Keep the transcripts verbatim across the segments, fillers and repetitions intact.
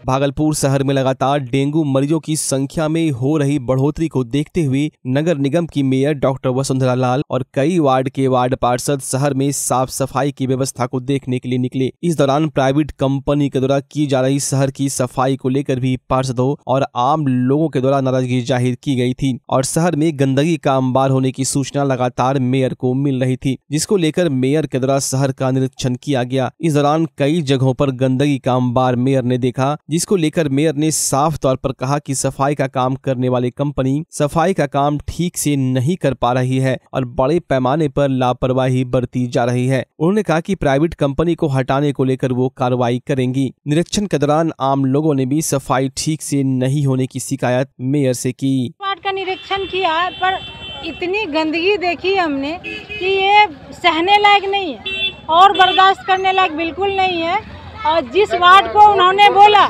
भागलपुर शहर में लगातार डेंगू मरीजों की संख्या में हो रही बढ़ोतरी को देखते हुए नगर निगम की मेयर डॉक्टर वसुंधरा लाल और कई वार्ड के वार्ड पार्षद शहर में साफ सफाई की व्यवस्था को देखने के लिए निकले। इस दौरान प्राइवेट कंपनी के द्वारा की जा रही शहर की सफाई को लेकर भी पार्षदों और आम लोगों के द्वारा नाराजगी जाहिर की गई थी और शहर में गंदगी का अंबार होने की सूचना लगातार मेयर को मिल रही थी, जिसको लेकर मेयर के द्वारा शहर का निरीक्षण किया गया। इस दौरान कई जगहों पर गंदगी का अंबार मेयर ने देखा, जिसको लेकर मेयर ने साफ तौर पर कहा कि सफाई का काम करने वाली कंपनी सफाई का काम ठीक से नहीं कर पा रही है और बड़े पैमाने पर लापरवाही बरती जा रही है। उन्होंने कहा कि प्राइवेट कंपनी को हटाने को लेकर वो कार्रवाई करेंगी। निरीक्षण के दौरान आम लोगों ने भी सफाई ठीक से नहीं होने की शिकायत मेयर से की। वार्ड का निरीक्षण किया पर इतनी गंदगी देखी हमने कि ये सहने लायक नहीं है और बर्दाश्त करने लायक बिल्कुल नहीं है। और जिस वार्ड को उन्होंने बोला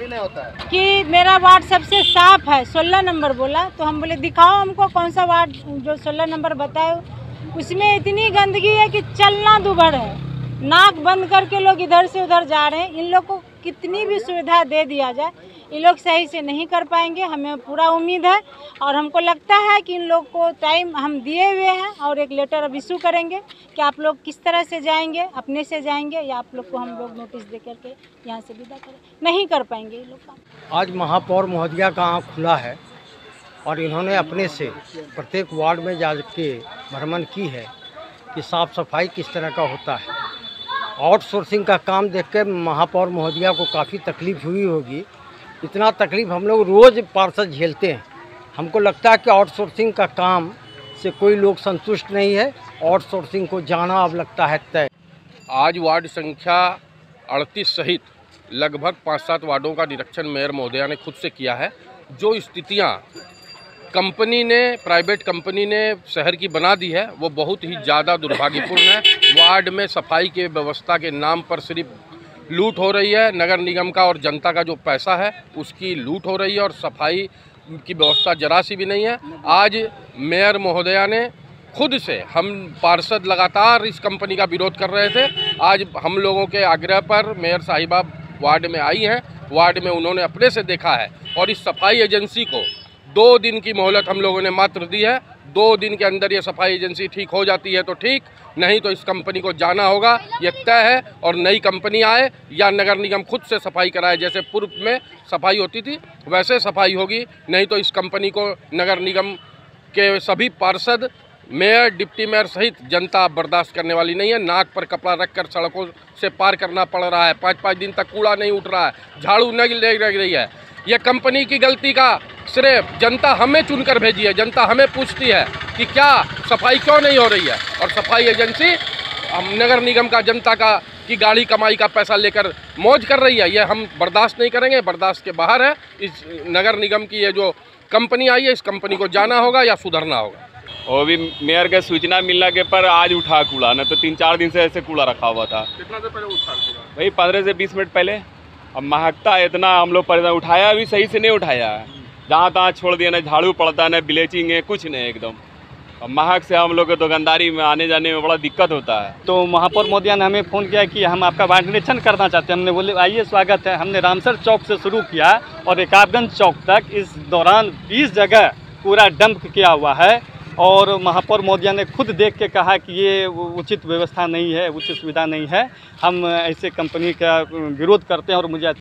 कि मेरा वार्ड सबसे साफ है, सोलह नंबर बोला, तो हम बोले दिखाओ हमको कौन सा वार्ड जो सोलह नंबर बताओ। उसमें इतनी गंदगी है कि चलना दुभर है, नाक बंद करके लोग इधर से उधर जा रहे हैं। इन लोग को कितनी भी सुविधा दे दिया जाए, ये लोग सही से नहीं कर पाएंगे। हमें पूरा उम्मीद है और हमको लगता है कि इन लोग को टाइम हम दिए हुए हैं और एक लेटर अब इशू करेंगे कि आप लोग किस तरह से जाएंगे, अपने से जाएंगे या आप लोग को हम लोग नोटिस दे करके यहाँ से विदा करें। नहीं कर पाएंगे ये लोग काम। आज महापौर महोदया का आँख खुला है और इन्होंने अपने से प्रत्येक वार्ड में जाके भ्रमण की है कि साफ़ सफाई किस तरह का होता है। आउटसोर्सिंग का काम देख के महापौर महोदया को काफ़ी तकलीफ़ हुई होगी। इतना तकलीफ़ हम लोग रोज़ पार्षद झेलते हैं। हमको लगता है कि आउटसोर्सिंग का काम से कोई लोग संतुष्ट नहीं है। आउटसोर्सिंग को जाना अब लगता है तय। आज वार्ड संख्या अड़तीस सहित लगभग पाँच सात वार्डों का निरीक्षण मेयर महोदया ने खुद से किया है। जो स्थितियां कंपनी ने प्राइवेट कंपनी ने शहर की बना दी है वो बहुत ही ज़्यादा दुर्भाग्यपूर्ण है। वार्ड में सफाई के व्यवस्था के नाम पर सिर्फ लूट हो रही है। नगर निगम का और जनता का जो पैसा है उसकी लूट हो रही है और सफाई की व्यवस्था जरा सी भी नहीं है। आज मेयर महोदया ने खुद से, हम पार्षद लगातार इस कंपनी का विरोध कर रहे थे, आज हम लोगों के आग्रह पर मेयर साहिबा वार्ड में आई हैं। वार्ड में उन्होंने अपने से देखा है और इस सफाई एजेंसी को दो दिन की मोहलत हम लोगों ने मात्र दी है। दो दिन के अंदर ये सफाई एजेंसी ठीक हो जाती है तो ठीक, नहीं तो इस कंपनी को जाना होगा, ये तय है। और नई कंपनी आए या नगर निगम खुद से सफाई कराए, जैसे पूर्व में सफाई होती थी वैसे सफाई होगी, नहीं तो इस कंपनी को नगर निगम के सभी पार्षद, मेयर, डिप्टी मेयर सहित जनता बर्दाश्त करने वाली नहीं है। नाक पर कपड़ा रखकर सड़कों से पार करना पड़ रहा है, पाँच पाँच दिन तक कूड़ा नहीं उठ रहा है, झाड़ू नहीं लग रही है। यह कंपनी की गलती का सिर्फ जनता हमें चुनकर भेजी है। जनता हमें पूछती है कि क्या सफाई क्यों नहीं हो रही है, और सफाई एजेंसी नगर निगम का जनता का की गाड़ी कमाई का पैसा लेकर मौज कर रही है। यह हम बर्दाश्त नहीं करेंगे, बर्दाश्त के बाहर है। इस नगर निगम की ये जो कंपनी आई है, इस कंपनी को जाना होगा या सुधरना होगा। और भी मेयर के सूचना मिलने के पर आज उठा कूड़ा, न तो तीन चार दिन से ऐसे कूड़ा रखा हुआ था। कितना देर पहले उठा कूड़ा? भाई पंद्रह से बीस मिनट पहले। अब महकता है इतना, हम लोग परेशान, उठाया भी सही से नहीं उठाया है, जहाँ तहाँ छोड़ दिया, ना झाड़ू पड़ता है, ना ब्लीचिंग है, कुछ नहीं एकदम। अब महक से हम लोग के दुकानदारी में आने जाने में बड़ा दिक्कत होता है। तो महापौर महोदया ने हमें फ़ोन किया कि हम आपका वार्ड निरीक्षण करना चाहते हैं। हमने बोले आइए स्वागत है। हमने रामसर चौक से शुरू किया और रकाबगंज चौक तक। इस दौरान बीस जगह पूरा डंप किया हुआ है और महापौर महोदया ने खुद देख के कहा कि ये उचित व्यवस्था नहीं है, उचित सुविधा नहीं है। हम ऐसे कंपनी का विरोध करते हैं। और मुझे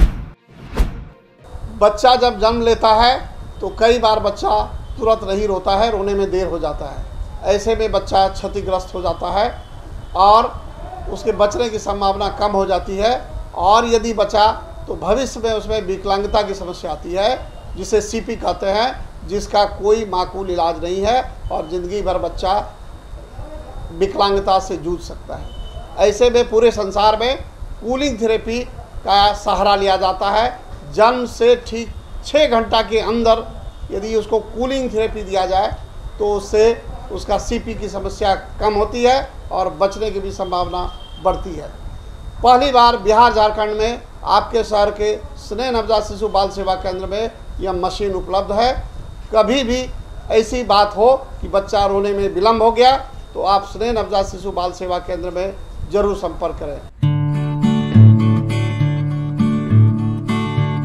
बच्चा जब जन्म लेता है तो कई बार बच्चा तुरंत नहीं रोता है, रोने में देर हो जाता है। ऐसे में बच्चा क्षतिग्रस्त हो जाता है और उसके बचने की संभावना कम हो जाती है। और यदि बचा तो भविष्य में उसमें विकलांगता की समस्या आती है, जिसे सीपी कहते हैं, जिसका कोई माकूल इलाज नहीं है और ज़िंदगी भर बच्चा विकलांगता से जूझ सकता है। ऐसे में पूरे संसार में कूलिंग थेरेपी का सहारा लिया जाता है। जन्म से ठीक छः घंटा के अंदर यदि उसको कूलिंग थेरेपी दिया जाए तो उससे उसका सीपी की समस्या कम होती है और बचने की भी संभावना बढ़ती है। पहली बार बिहार झारखंड में आपके शहर के स्नेह नवजात शिशु बाल सेवा केंद्र में यह मशीन उपलब्ध है। कभी भी ऐसी बात हो कि बच्चा रोने में विलम्ब हो गया तो आप स्नेह नवजात शिशु बाल सेवा केंद्र में जरूर संपर्क करें।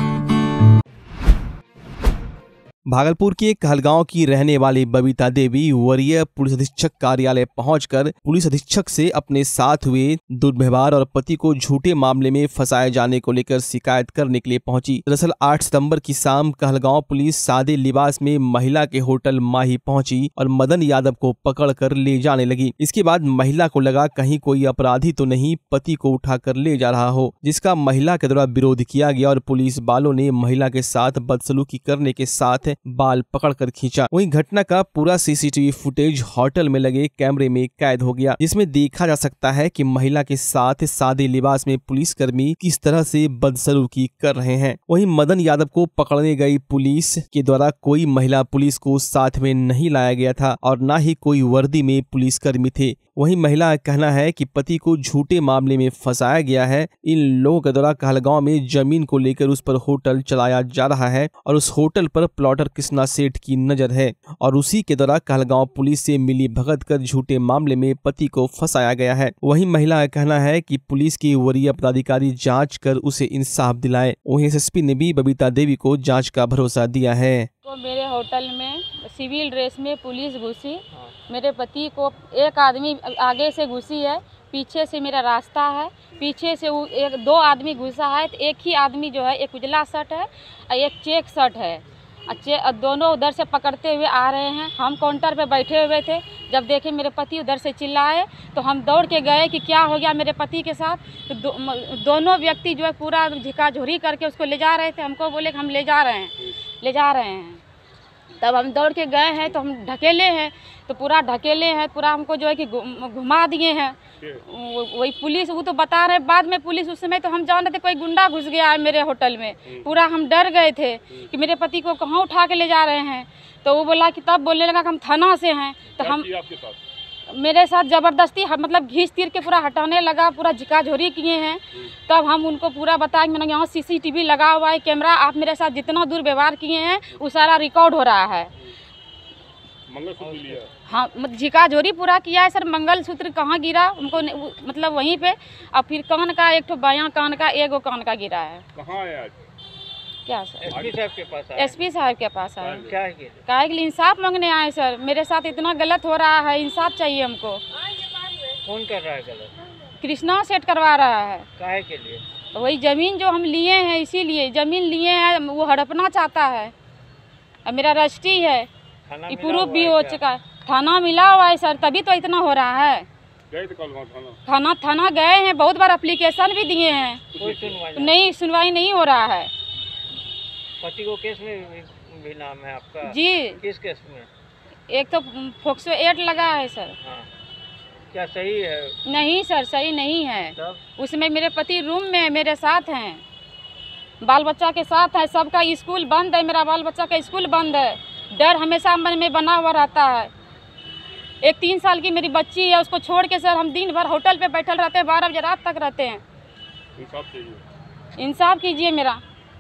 भागलपुर के कहलगांव की रहने वाली बबीता देवी वरीय पुलिस अधीक्षक कार्यालय पहुंचकर पुलिस अधीक्षक से अपने साथ हुए दुर्व्यवहार और पति को झूठे मामले में फंसाए जाने को लेकर शिकायत करने के लिए पहुंची। दरअसल आठ सितंबर की शाम कहलगांव पुलिस सादे लिबास में महिला के होटल माही पहुंची और मदन यादव को पकड़कर ले जाने लगी। इसके बाद महिला को लगा कहीं कोई अपराधी तो नहीं पति को उठाकर ले जा रहा हो, जिसका महिला के द्वारा विरोध किया गया और पुलिस वालों ने महिला के साथ बदसलूकी करने के साथ बाल पकड़कर खींचा। वहीं घटना का पूरा सीसीटीवी फुटेज होटल में लगे कैमरे में कैद हो गया, जिसमें देखा जा सकता है कि महिला के साथ सादे लिबास में पुलिसकर्मी किस तरह से बदसलूकी कर रहे हैं। वहीं मदन यादव को पकड़ने गई पुलिस के द्वारा कोई महिला पुलिस को साथ में नहीं लाया गया था और न ही कोई वर्दी में पुलिसकर्मी थे। वहीं महिला का कहना है कि पति को झूठे मामले में फंसाया गया है। इन लोगों के द्वारा कहलगांव में जमीन को लेकर उस पर होटल चलाया जा रहा है और उस होटल पर प्लॉटर कृष्णा सेठ की नजर है और उसी के द्वारा कहलगांव पुलिस से मिली भगत कर झूठे मामले में पति को फंसाया गया है। वहीं महिला का कहना है कि पुलिस की वरीय पदाधिकारी जांच कर उसे इंसाफ दिलाए। वहीं एसएसपी ने भी बबीता देवी को जांच का भरोसा दिया है। तो मेरे होटल में सिविल ड्रेस में पुलिस घुसी, मेरे पति को एक आदमी आगे से घुसी है, पीछे से मेरा रास्ता है, पीछे से एक दो आदमी घुसा है। तो एक ही आदमी जो है एक उजला शर्ट है और एक चेक शर्ट है, दोनों उधर से पकड़ते हुए आ रहे हैं। हम काउंटर पे बैठे हुए थे, जब देखे मेरे पति उधर से चिल्लाए तो हम दौड़ के गए कि क्या हो गया मेरे पति के साथ। तो दो, दोनों व्यक्ति जो है पूरा झिकाझोरी करके उसको ले जा रहे थे। हमको बोले कि हम ले जा रहे हैं ले जा रहे हैं तब हम दौड़ के गए हैं तो हम ढकेले हैं, तो पूरा ढकेले हैं, पूरा हमको जो है कि घुमा दिए हैं। वही पुलिस वो तो बता रहे बाद में पुलिस, उस समय तो हम जान रहे थे कोई गुंडा घुस गया है मेरे होटल में। पूरा हम डर गए थे कि मेरे पति को कहाँ उठा के ले जा रहे हैं। तो वो बोला कि तब बोलने लगा कि हम थाना से हैं। तो हम मेरे साथ ज़बरदस्ती मतलब घींच तीर के पूरा हटाने लगा, पूरा झिकाझोरी किए हैं। तब हम उनको पूरा बताया कि मैंने यहाँ सीसीटीवी लगा हुआ है, कैमरा, आप मेरे साथ जितना दूर व्यवहार किए हैं वो सारा रिकॉर्ड हो रहा है। मंगलसूत्र लिया? हाँ, झिकाझोरी पूरा किया है सर। मंगलसूत्र कहाँ गिरा उनको मतलब वहीं पे, और फिर कान का एक तो बायां कान का एक कान का गिरा है। कहाँ है आज? क्या सर? एसपी साहब के पास आए। एसपी साहब के पास आए। क्या है काहे के लिए? इंसाफ मांगने आए सर। मेरे साथ इतना गलत हो रहा है, इंसाफ चाहिए हमको। कौन कर रहा है गलत? कृष्णा सेठ करवा रहा है। काहे के लिए? वही जमीन जो हम लिए हैं, इसीलिए जमीन लिए हैं, वो हड़पना चाहता है। अब मेरा रजिस्ट्री है, प्रूफ भी हो चुका, थाना मिला हुआ है सर, तभी तो इतना हो रहा है। गए थे कल थाना? थाना थाना गए हैं, बहुत बार एप्लीकेशन भी दिए हैं, कोई सुनवाई नहीं, सुनवाई नहीं हो रहा है। पति को केस में भी नाम है आपका? जी। किस केस में? एक तो फोक्सो एट लगा है सर। हाँ। क्या सही है? नहीं सर, सही नहीं है। तब? उसमें मेरे पति रूम में मेरे साथ हैं, बाल बच्चा के साथ है, सबका स्कूल बंद है, मेरा बाल बच्चा का स्कूल बंद है। डर हमेशा मन में बना हुआ रहता है। एक तीन साल की मेरी बच्ची है, उसको छोड़ के सर हम दिन भर होटल पे बैठल रहते हैं, बारह बजे रात तक रहते हैं। इंसाफ कीजिए, इंसाफ कीजिए मेरा।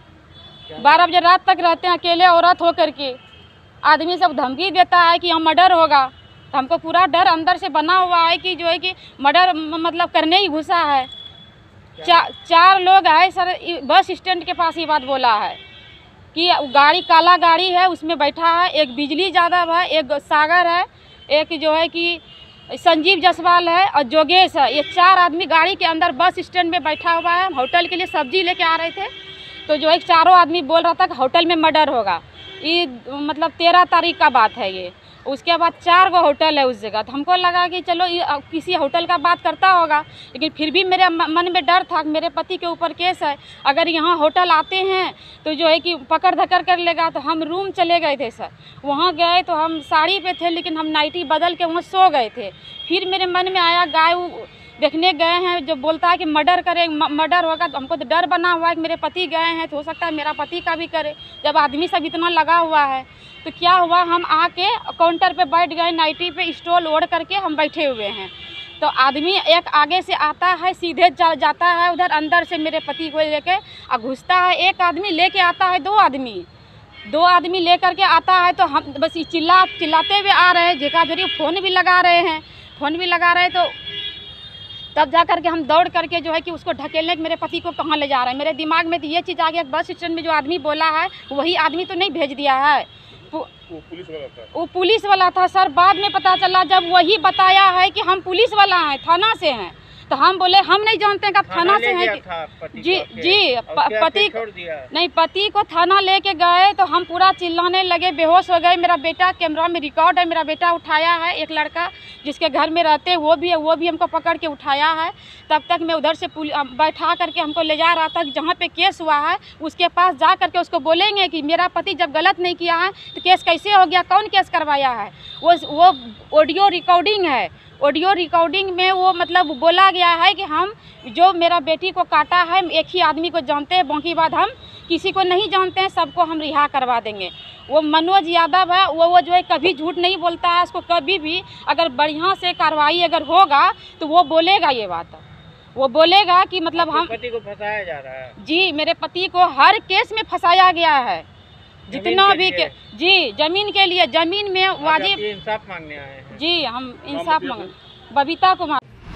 बारह बजे रात तक रहते हैं अकेले औरत हो करके। आदमी सब धमकी देता है कि हम मर्डर होगा, तो हमको पूरा डर अंदर से बना हुआ है कि जो है कि मर्डर मतलब करने ही घुसा है। चा, चार लोग आए सर, बस स्टैंड के पास ही बात बोला है कि गाड़ी काला गाड़ी है, उसमें बैठा है एक बिजली यादव है, एक सागर है, एक जो है कि संजीव जायसवाल है और जोगेश है। ये चार आदमी गाड़ी के अंदर बस स्टैंड में बैठा हुआ है। हम होटल के लिए सब्जी लेके आ रहे थे, तो जो है चारों आदमी बोल रहा था कि होटल में मर्डर होगा। ये मतलब तेरह तारीख का बात है ये। उसके बाद चार गो होटल है उस जगह, तो हमको लगा कि चलो ये किसी होटल का बात करता होगा, लेकिन फिर भी मेरे मन में डर था कि मेरे पति के ऊपर केस है, अगर यहाँ होटल आते हैं तो जो है कि पकड़ धकड़ कर लेगा। तो हम रूम चले गए थे सर, वहाँ गए तो हम साड़ी पे थे, लेकिन हम नाइटी बदल के वहाँ सो गए थे। फिर मेरे मन में आया गाय देखने गए हैं, जो बोलता है कि मर्डर करे मर्डर होगा, तो हमको तो डर बना हुआ है कि मेरे पति गए हैं तो हो सकता है मेरा पति का भी करे। जब आदमी सब इतना लगा हुआ है तो क्या हुआ, हम आके काउंटर पे बैठ गए, नाइटी पे स्टॉल ओढ़ करके हम बैठे हुए हैं। तो आदमी एक आगे से आता है, सीधे जा, जाता है उधर अंदर से मेरे पति को लेके और घुसता है। एक आदमी लेके आता है, दो आदमी दो आदमी लेकर के आता है, तो हम बस चिल्ला चिल्लाते हुए आ रहे हैं, झिकाझोरी फोन भी लगा रहे हैं फोन भी लगा रहे हैं तो तब जा करके हम दौड़ करके जो है कि उसको ढकेलने के मेरे पति को कहाँ ले जा रहे हैं। मेरे दिमाग में तो ये चीज़ आ गया, बस स्टैंड में जो आदमी बोला है वही आदमी तो नहीं भेज दिया है। पुलिस वाला था? वो पुलिस वाला था सर। बाद में पता चला जब वही बताया है कि हम पुलिस वाला हैं, थाना से हैं, तो हम बोले हम नहीं जानते हैं कि थाना से हैं कि जी जी पति नहीं, पति को थाना लेके गए तो हम पूरा चिल्लाने लगे, बेहोश हो गए। मेरा बेटा, कैमरा में रिकॉर्ड है, मेरा बेटा उठाया है, एक लड़का जिसके घर में रहते हैं वो भी है, वो भी हमको पकड़ के उठाया है। तब तक मैं उधर से बैठा करके हमको ले जा रहा था, जहाँ पे केस हुआ है उसके पास जा करके उसको बोलेंगे कि मेरा पति जब गलत नहीं किया है तो केस कैसे हो गया, कौन केस करवाया है। वो वो ऑडियो रिकॉर्डिंग है, ऑडियो रिकॉर्डिंग में वो मतलब बोला गया है कि हम जो मेरा बेटी को काटा है एक ही आदमी को जानते हैं, बाकी बात हम किसी को नहीं जानते हैं, सबको हम रिहा करवा देंगे। वो मनोज यादव है, वो वो जो है कभी झूठ नहीं बोलता है। उसको कभी भी अगर बढ़िया से कार्रवाई अगर होगा तो वो बोलेगा, ये बात वो बोलेगा कि मतलब हम पति को फंसाया जा रहा है। जी, मेरे पति को हर केस में फंसाया गया है, जितना भी के जी जमीन के लिए, जमीन में वाजिब इंसाफ मांगने आए हैं। जी, हम इंसाफ मांग बबीता कुमार।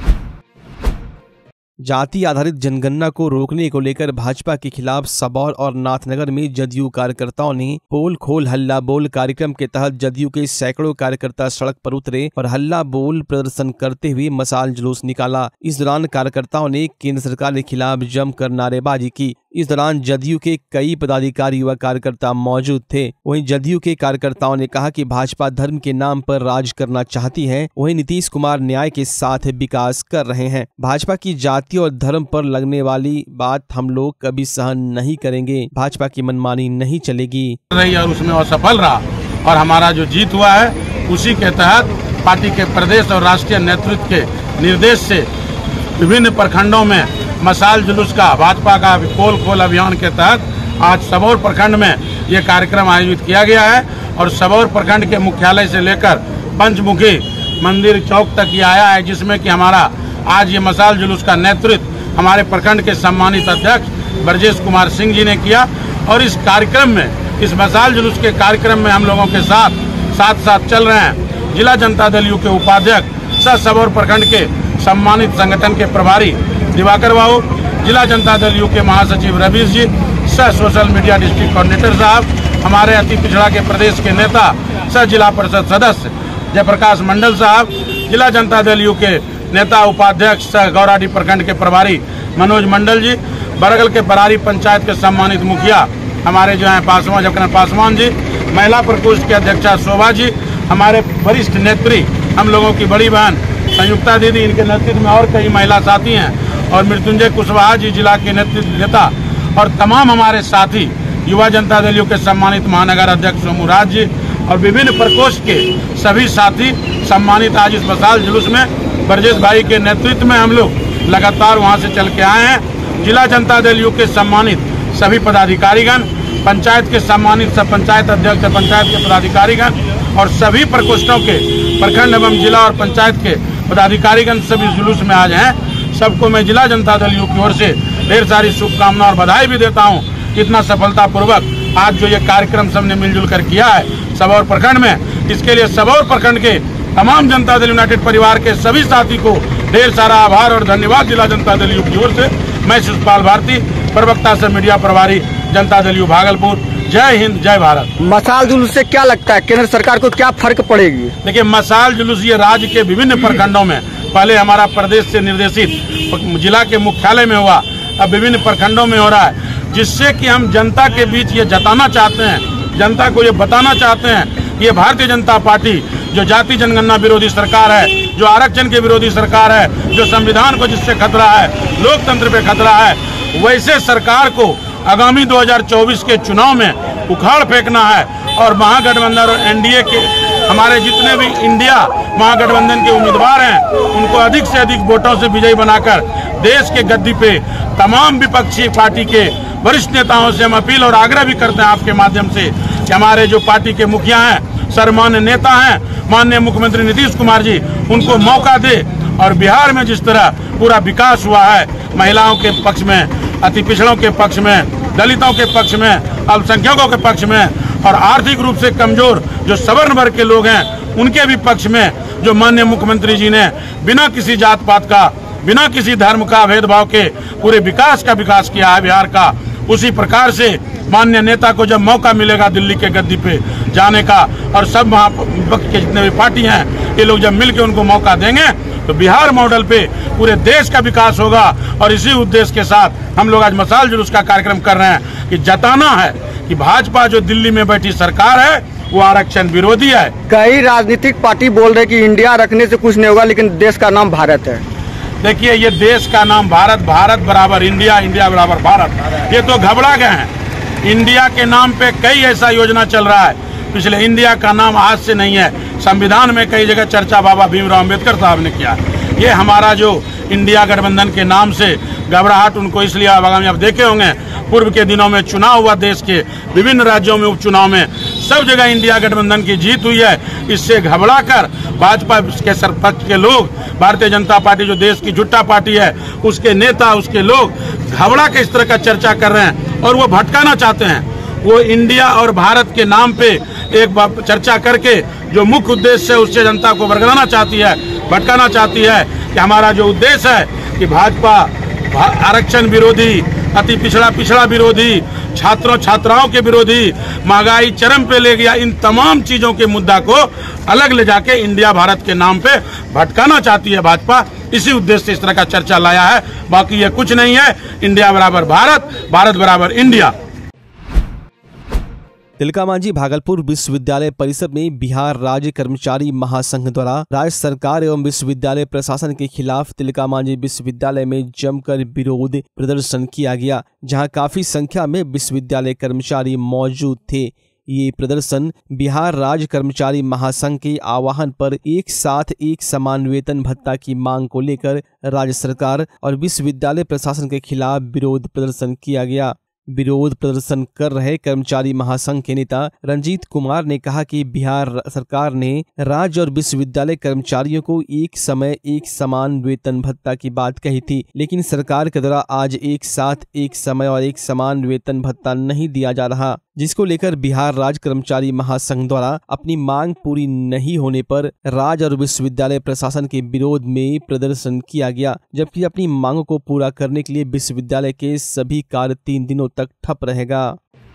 जाति आधारित जनगणना को रोकने को लेकर भाजपा के खिलाफ सबौर और नाथनगर में जदयू कार्यकर्ताओं ने पोल खोल हल्ला बोल कार्यक्रम के तहत जदयू के सैकड़ों कार्यकर्ता सड़क पर उतरे और हल्ला बोल प्रदर्शन करते हुए मसाल जुलूस निकाला। इस दौरान कार्यकर्ताओं ने केंद्र सरकार के खिलाफ जमकर नारेबाजी की। इस दौरान जदयू के कई पदाधिकारी व कार्यकर्ता मौजूद थे। वहीं जदयू के कार्यकर्ताओं ने कहा कि भाजपा धर्म के नाम पर राज करना चाहती है, वहीं नीतीश कुमार न्याय के साथ विकास कर रहे हैं। भाजपा की जाति और धर्म पर लगने वाली बात हम लोग कभी सहन नहीं करेंगे। भाजपा की मनमानी नहीं चलेगी। और उसमें असफल रहा और हमारा जो जीत हुआ है उसी के तहत पार्टी के प्रदेश और राष्ट्रीय नेतृत्व के निर्देश से विभिन्न प्रखंडों में मसाल जुलूस का, भाजपा का पोल खोल अभियान के तहत आज सबौर प्रखंड में ये कार्यक्रम आयोजित किया गया है। और सबौर प्रखंड के मुख्यालय से लेकर पंचमुखी मंदिर चौक तक ये आया है, जिसमें कि हमारा आज ये मसाल जुलूस का नेतृत्व हमारे प्रखंड के सम्मानित अध्यक्ष ब्रजेश कुमार सिंह जी ने किया। और इस कार्यक्रम में, इस मसाल जुलूस के कार्यक्रम में हम लोगों के साथ साथ साथ चल रहे हैं जिला जनता दल यू के उपाध्यक्ष सह सबौर प्रखंड के सम्मानित संगठन के प्रभारी दिवाकर बाबू, जिला जनता दल यू के महासचिव रवीश जी, सह सोशल मीडिया डिस्ट्रिक्ट कोऑर्डिनेटर साहब, हमारे अति पिछड़ा के प्रदेश के नेता सह जिला परिषद सदस्य जयप्रकाश मंडल साहब, जिला जनता दल यू के नेता उपाध्यक्ष सह गौराडी प्रखंड के प्रभारी मनोज मंडल जी, बरगल के बरारी पंचायत के सम्मानित मुखिया हमारे जो हैं पासवान जबकन पासवान जी, महिला प्रकोष्ठ के अध्यक्षा शोभा जी, हमारे वरिष्ठ नेत्री हम लोगों की बड़ी बहन संयुक्ता दीदी, इनके नेतृत्व में और कई महिला साथी हैं, और मृत्युंजय कुशवाहा जी जिला के नेतृत्व नेता, और तमाम हमारे साथी युवा जनता दल यू के सम्मानित महानगर अध्यक्ष सोमू राज जी और विभिन्न प्रकोष्ठ के सभी साथी सम्मानित आज इस मसाल जुलूस में ब्रजेश भाई के नेतृत्व में हम लोग लगातार वहां से चल के आए हैं। जिला जनता दल यू के सम्मानित सभी पदाधिकारीगण, पंचायत के सम्मानित सब पंचायत अध्यक्ष, पंचायत के पदाधिकारीगण और सभी प्रकोष्ठों के प्रखंड एवं जिला और पंचायत के पदाधिकारीगण सभी जुलूस में आज हैं। सबको मैं जिला जनता दल यू की ओर से ढेर सारी शुभकामना और बधाई भी देता हूं। इतना सफलतापूर्वक आज जो ये कार्यक्रम सबने मिलजुल कर किया है सबौर प्रखंड में, इसके लिए सबौर प्रखंड के तमाम जनता दल यूनाइटेड परिवार के सभी साथी को ढेर सारा आभार और धन्यवाद जिला जनता दल यू की ओर से। मैं शिशुपाल भारती, प्रवक्ता से मीडिया प्रभारी जनता दल यू भागलपुर। जय हिंद, जय भारत। मसाल जुलूस से क्या लगता है केंद्र सरकार को क्या फर्क पड़ेगी? देखिए, मसाल जुलूस ये राज्य के विभिन्न प्रखंडों में, पहले हमारा प्रदेश से निर्देशित जिला के मुख्यालय में हुआ, अब विभिन्न प्रखंडों में हो रहा है, जिससे कि हम जनता के बीच ये जताना चाहते हैं, जनता को ये बताना चाहते हैं, ये भारतीय जनता पार्टी जो जाति जनगणना विरोधी सरकार है, जो आरक्षण के विरोधी सरकार है, जो संविधान को जिससे खतरा है, लोकतंत्र पे खतरा है, वैसे सरकार को आगामी दो हज़ार चौबीस के चुनाव में उखाड़ फेंकना है। और महागठबंधन और एनडीए के हमारे जितने भी इंडिया महागठबंधन के उम्मीदवार हैं, उनको अधिक से अधिक वोटों से विजयी बनाकर देश के गद्दी पे तमाम विपक्षी पार्टी के वरिष्ठ नेताओं से हम अपील और आग्रह भी करते हैं आपके माध्यम से कि हमारे जो पार्टी के मुखिया हैं, सर्वमान्य नेता हैं, माननीय मुख्यमंत्री नीतीश कुमार जी, उनको मौका दे। और बिहार में जिस तरह पूरा विकास हुआ है, महिलाओं के पक्ष में, अति पिछड़ों के पक्ष में, दलितों के पक्ष में, अल्पसंख्यकों के पक्ष में और आर्थिक रूप से कमजोर जो सवर्ण वर्ग के लोग हैं उनके भी पक्ष में, जो माननीय मुख्यमंत्री जी ने बिना किसी जात पात का, बिना किसी धर्म का भेदभाव के पूरे विकास का विकास किया है बिहार का, उसी प्रकार से माननीय नेता को जब मौका मिलेगा दिल्ली के गद्दी पे जाने का, और सब वहाँ वक्त के जितने भी पार्टी हैं ये लोग जब मिलकर उनको मौका देंगे तो बिहार मॉडल पे पूरे देश का विकास होगा। और इसी उद्देश्य के साथ हम लोग आज मशाल जुलूस का कार्यक्रम कर रहे हैं कि जताना है कि भाजपा जो दिल्ली में बैठी सरकार है वो आरक्षण विरोधी है। कई राजनीतिक पार्टी बोल रहे कि इंडिया रखने से कुछ नहीं होगा, लेकिन देश का नाम भारत है। देखिए, ये देश का नाम भारत, भारत बराबर इंडिया, इंडिया बराबर भारत, ये तो घबरा गए हैं। इंडिया के नाम पे कई ऐसा योजना चल रहा है, पिछले इंडिया का नाम आज से नहीं है, संविधान में कई जगह चर्चा बाबा भीमराव अम्बेडकर साहब ने किया। ये हमारा जो इंडिया गठबंधन के नाम से घबराहट उनको इसलिए आगामी आप देखे होंगे पूर्व के दिनों में चुनाव हुआ, देश के विभिन्न राज्यों में उपचुनाव में सब जगह इंडिया गठबंधन की जीत हुई है। इससे घबरा कर भाजपा के सरपंच के लोग, भारतीय जनता पार्टी जो देश की झुट्टा पार्टी है उसके नेता, उसके लोग घबरा के इस तरह का चर्चा कर रहे हैं और वो भटकाना चाहते हैं। वो इंडिया और भारत के नाम पे एक बार चर्चा करके जो मुख्य उद्देश्य है उससे जनता को बरगलाना चाहती है, भटकाना चाहती है कि हमारा जो उद्देश्य है कि भाजपा आरक्षण विरोधी, अति पिछड़ा पिछड़ा विरोधी, छात्रों छात्राओं के विरोधी, महंगाई चरम पे ले गया, इन तमाम चीजों के मुद्दा को अलग ले जाके इंडिया भारत के नाम पे भटकाना चाहती है भाजपा। इसी उद्देश्य से इस तरह का चर्चा लाया है, बाकी ये कुछ नहीं है। इंडिया बराबर भारत, भारत बराबर इंडिया। तिलका मांझी भागलपुर विश्वविद्यालय परिसर में बिहार राज्य कर्मचारी महासंघ द्वारा राज्य सरकार एवं विश्वविद्यालय प्रशासन के खिलाफ तिलका मांझी विश्वविद्यालय में जमकर विरोध प्रदर्शन किया गया, जहां काफी संख्या में विश्वविद्यालय कर्मचारी मौजूद थे। ये प्रदर्शन बिहार राज्य कर्मचारी महासंघ के आह्वान पर एक साथ एक समान वेतन भत्ता की मांग को लेकर राज्य सरकार और विश्वविद्यालय प्रशासन के खिलाफ विरोध प्रदर्शन किया गया। विरोध प्रदर्शन कर रहे कर्मचारी महासंघ के नेता रंजीत कुमार ने कहा कि बिहार सरकार ने राज्य और विश्वविद्यालय कर्मचारियों को एक समय एक समान वेतन भत्ता की बात कही थी, लेकिन सरकार के द्वारा आज एक साथ एक समय और एक समान वेतन भत्ता नहीं दिया जा रहा, जिसको लेकर बिहार राज्य कर्मचारी महासंघ द्वारा अपनी मांग पूरी नहीं होने पर राज्य और विश्वविद्यालय प्रशासन के विरोध में प्रदर्शन किया गया। जबकि अपनी मांगों को पूरा करने के लिए विश्वविद्यालय के सभी कार्य तीन दिनों तक ठप रहेगा।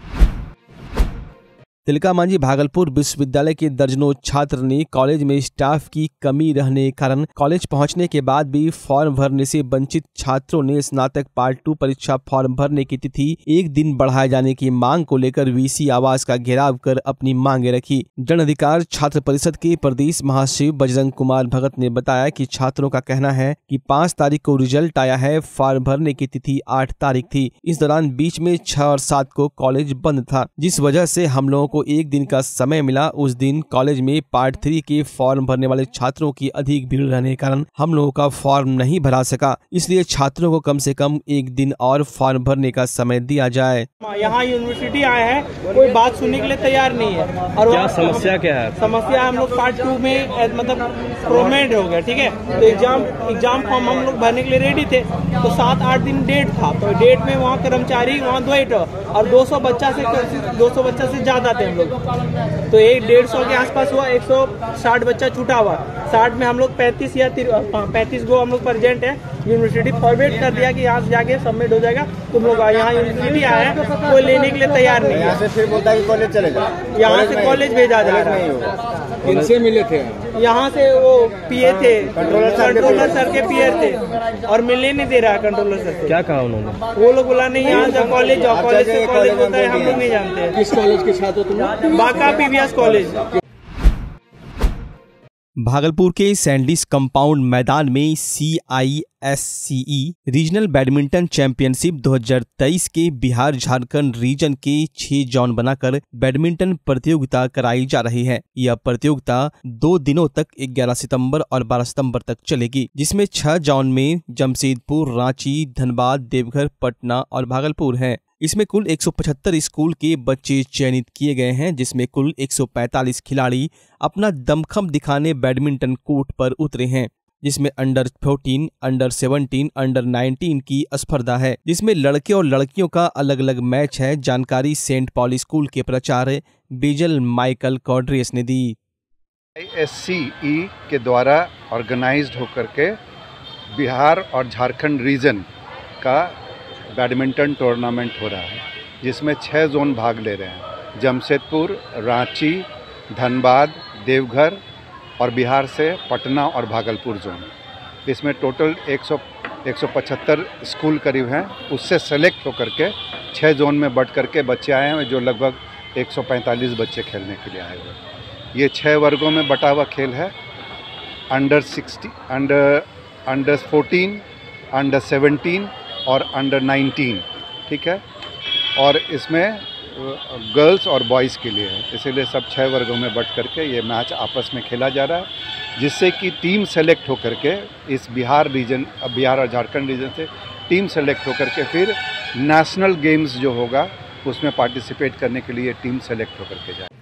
तिलका मांझी भागलपुर विश्वविद्यालय के दर्जनों छात्र ने कॉलेज में स्टाफ की कमी रहने के कारण कॉलेज पहुंचने के बाद भी फॉर्म भरने से वंचित छात्रों ने स्नातक पार्ट टू परीक्षा फॉर्म भरने की तिथि एक दिन बढ़ाए जाने की मांग को लेकर वीसी आवास का घेराव कर अपनी मांगे रखी। जन अधिकार छात्र परिषद के प्रदेश महासचिव बजरंग कुमार भगत ने बताया कि छात्रों का कहना है कि पाँच तारीख को रिजल्ट आया है, फॉर्म भरने की तिथि आठ तारीख थी। इस दौरान बीच में छह और सात को कॉलेज बंद था, जिस वजह से हम लोगों को एक दिन का समय मिला। उस दिन कॉलेज में पार्ट थ्री के फॉर्म भरने वाले छात्रों की अधिक भीड़ रहने के कारण हम लोगों का फॉर्म नहीं भरा सका, इसलिए छात्रों को कम से कम एक दिन और फॉर्म भरने का समय दिया जाए। यहाँ यूनिवर्सिटी आए हैं, कोई बात सुनने के लिए तैयार नहीं है। और क्या समस्या क्या है? समस्या हम लोग पार्ट टू में मतलब प्रोमेंट हो गया, ठीक है, तो एग्जाम एग्जाम फॉर्म हम लोग भरने के लिए रेडी थे, तो सात आठ दिन डेट था, तो डेट में वहाँ कर्मचारी वहाँ द्वैत और दो सौ बच्चा से दो सौ बच्चा से ज्यादा थे हम लोग, तो एक डेढ़ सौ के आसपास हुआ, एक सौ साठ बच्चा छूटा हुआ। साठ में हम लोग पैंतीस या पैंतीस गो हम लोग प्रेजेंट है। यूनिवर्सिटी फॉरवर्ड कर दिया कि यहाँ से जाके सबमिट हो जाएगा, तुम लोग यहाँ यूनिवर्सिटी आए हैं, कोई लेने के लिए तैयार नहीं है। फिर बोलता है कि कॉलेज चलेगा, यहाँ से कॉलेज भेजा जा रहा है। इनसे मिले थे यहाँ से वो पीए थे, कंट्रोलर सर के पीए थे, और मिलने नहीं दे रहा है कंट्रोलर सर से। क्या कहा उन्होंने? वो लोग बोला नहीं, यहाँ से कॉलेज जाओ, कॉलेज से कॉलेज होता है, हम लोग नहीं जानते हैं। किस कॉलेज के छात्र तुम? Banka PVS college. भागलपुर के सैंडिस कंपाउंड मैदान में C I S C E regional badminton championship दो हज़ार तेईस के बिहार झारखंड रीजन के छह जोन बनाकर बैडमिंटन प्रतियोगिता कराई जा रही है। यह प्रतियोगिता दो दिनों तक ग्यारह सितंबर और बारह सितंबर तक चलेगी, जिसमें छह जोन में जमशेदपुर, रांची, धनबाद, देवघर, पटना और भागलपुर है। इसमें कुल एक सौ पचहत्तर स्कूल के बच्चे चयनित किए गए हैं, जिसमें कुल एक सौ पैंतालीस खिलाड़ी अपना दमखम दिखाने बैडमिंटन कोर्ट पर उतरे हैं, जिसमें अंडर चौदह, अंडर सत्रह, अंडर उन्नीस की स्पर्धा है, जिसमें लड़के और लड़कियों का अलग अलग मैच है। जानकारी सेंट पॉल स्कूल के प्राचार्य बेजल माइकल कॉड्रेस ने दी। आई एस सी ई के द्वारा ऑर्गेनाइज्ड होकर के बिहार और झारखंड रीजन का बैडमिंटन टूर्नामेंट हो रहा है, जिसमें छः जोन भाग ले रहे हैं। जमशेदपुर, रांची, धनबाद, देवघर और बिहार से पटना और भागलपुर जोन। इसमें टोटल एक सौ एक सौ पचहत्तर स्कूल करीब हैं, उससे सेलेक्ट होकर के छः जोन में बट करके बच्चे आए हैं, जो लगभग एक सौ पैंतालीस बच्चे खेलने के लिए आए हुए। ये छः वर्गों में बटा हुआ खेल है। Under sixty, under under fourteen, under seventeen और अंडर नाइनटीन, ठीक है। और इसमें गर्ल्स और बॉयज़ के लिए है, इसीलिए सब छः वर्गों में बट करके ये मैच आपस में खेला जा रहा है, जिससे कि टीम सेलेक्ट होकर के इस बिहार रीजन, बिहार और झारखंड रीजन से टीम सेलेक्ट होकर के फिर नेशनल गेम्स जो होगा उसमें पार्टिसिपेट करने के लिए टीम सेलेक्ट होकर के जाए।